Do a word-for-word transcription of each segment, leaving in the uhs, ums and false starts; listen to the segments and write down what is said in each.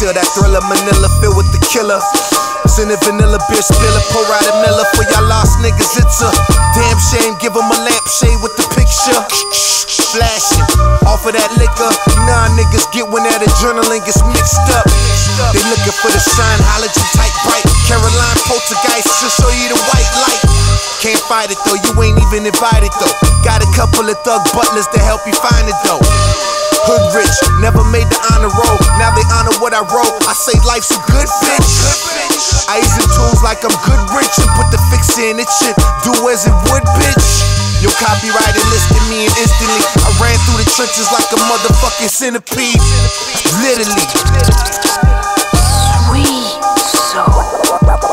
still that thriller, Manila filled with the killer. Send a vanilla beer spiller, pour out a Miller for y'all lost niggas. It's a damn shame, give them a lampshade with the picture. Flashing off of that liquor. Nah, niggas get when that adrenaline gets mixed up. They looking for the shine, halogen type bright. Caroline poltergeist, she'll show you the white light. Can't fight it though, you ain't even invited though. Got a couple of thug butlers to help you find it though. Hood rich, never made the honor roll. Now they honor what I wrote. I say life's a good bitch. I use the tools like I'm good rich and put the fix in it shit. Do as it would, bitch. Your copyright enlisted me and instantly I ran through the trenches like a motherfucking centipede. Literally. Sweet soul.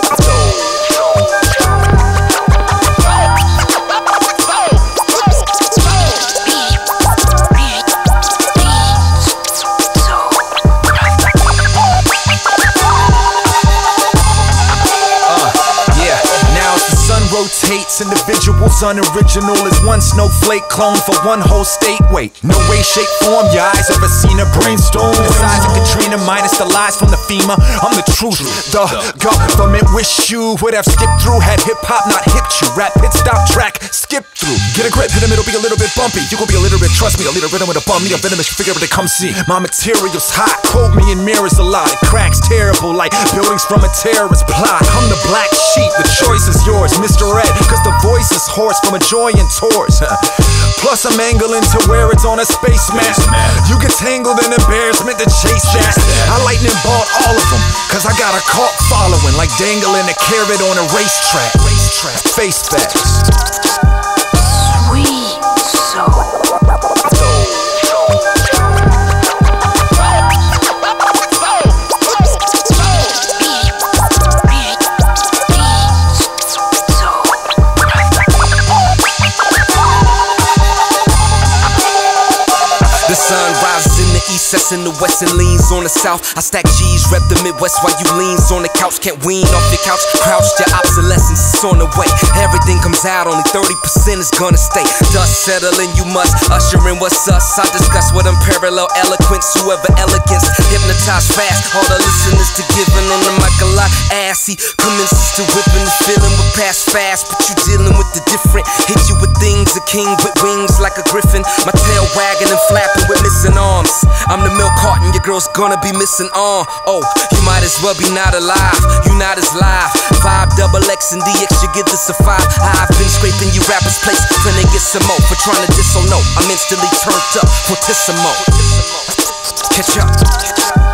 Rotates, individuals unoriginal as one snowflake clone for one whole state. Wait, no way, shape, form, your eyes ever seen a brainstorm the size of Katrina minus the lies from the FEMA. I'm the truth, the government wish you would have skipped through. Had hip-hop not hit you, rap pit stop track, skip through. Get a grip, hit 'em, it'll be a little bit bumpy. You gon' be illiterate, trust me, a little rhythm with a bum. Me a venomous figure, but they come see. My material's hot, quote me in mirrors a lot. It cracks terrible like buildings from a terrorist plot. I'm the black sheep, the choice is yours, Mister Red, cause the voice is hoarse from a joy in tours. Plus I'm angling to where it's on a space map. You get tangled in embarrassment to chase that. I lightning bought all of them, cause I got a cult following like dangling a carrot on a racetrack. Face facts. Sweet soul. The sun rises in the east, sets in the west and leans on the south. I stack G's, rep the Midwest while you leans on the couch. Can't wean off your couch, crouched, your obsolescence is on the way. Everything comes out, only thirty percent is gonna stay. Dust settling, you must usher in what's us. I discuss with unparalleled eloquence, whoever elegance. Hypnotized fast, all the listeners to giving on the mic a lot assy. Commences to whipping the feeling with past fast, but you dealing with the different. Hit you with things, a king with wings like a griffin. My tail wagging and flapping with missing arms. I'm the milk carton, your girl's gonna be missing arm. Oh, you might as well be not alive, you not as live. Five double X and D X, you give this a five. I've been scraping you rappers' place, finna get some more. For trying to diss, oh no, I'm instantly turned up, fortissimo. Catch up.